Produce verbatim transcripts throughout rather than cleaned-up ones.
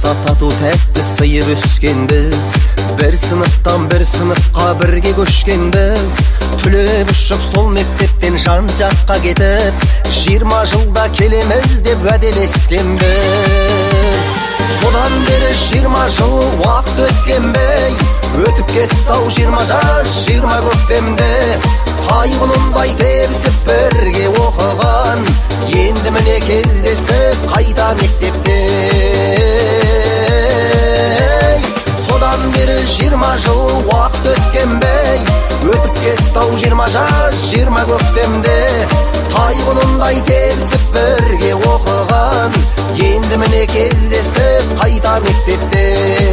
Ортада тату тәтті сыйып өскенбіз, бір сыныптан бір сыныпқа бірге көшкенбіз. Түлеп ұшып сол мектептен жан жаққа кетіп, жиырма жылда келеміз деп уәделескенбіз. Содан бері жиырма жыл уақыт өткенбей, өтіп кетті-ау жиырма жас жиырма көктемде. Тайғұнындай тебісіп бірге оқыған, енді міне кездестік қайта мектепте. Содан бері жиырма жыл уақыт өткенбей, өтіп кетті-ау жиырма жас жиырма көктемде. Тайғұнындай тебісіп бірге оқыған, енді міне кездестік қайта мектепте.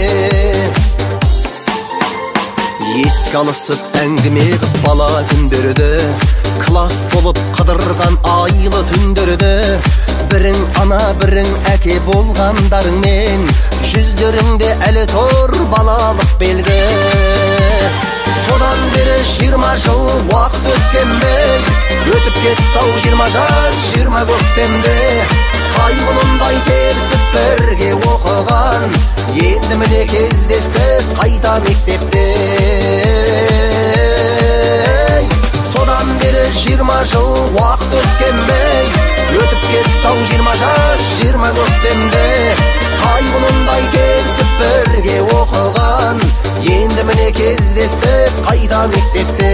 Еске алысып әңгіме қып бала күндерді, класс болып қыдырған айлы түндерді. Бірің ана бірің әке болғандарыңмен, жүздеріңде әлі тұр балалық белгі. Содан бері жиырма жыл уақыт өткенбей, өтіп кетті-ау жиырма жас жиырма көктемде. Тайғұнындай тебісіп бірге оқыған, енді міне кездестік қайта мектепте. Содан бері жиырма жыл уақыт өткенбей, өтіп кетті-ау жиырма жас жиырма көктемде. Тайғұнындай тебісіп бірге оқыған, енді міне кездестік қайта мектепте.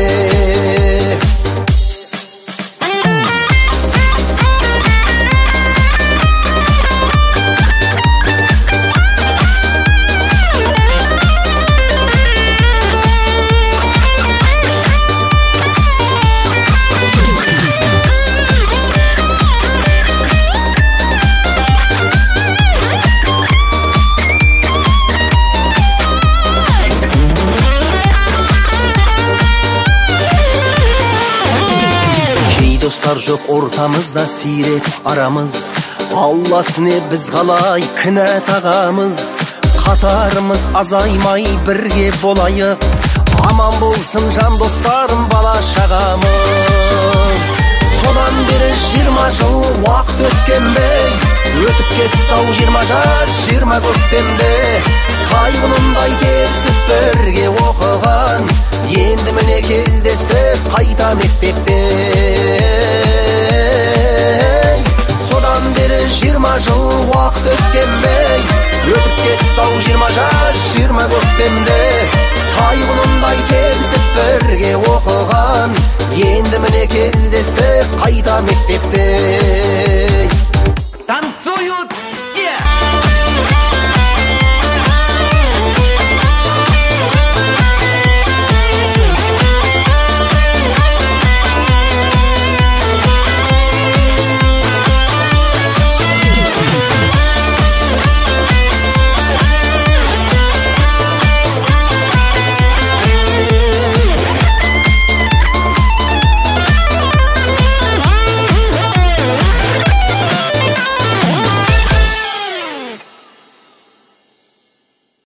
Достар жоқ ортамызда сирек арамыз, Алласыне біз қалай кінә тағамыз. Қатарымыз азаймай бірге болайық, аман болсын жан достарым бала шағамыз. Содан бері жиырма жыл уақыт өткенбей, өтіп кетті-ау жиырма жас жиырма көктемде. Тайғұнындай тебісіп бірге оқыған, енді міне кездестік қайта мектепте. Содан бері жиырма жыл уақыт өткенбей, өтіп кетті-ау жиырма жас жиырма көктемде. Тайғұнындай тебісіп бірге оқыған, енді міне кездестік қайта мектепте.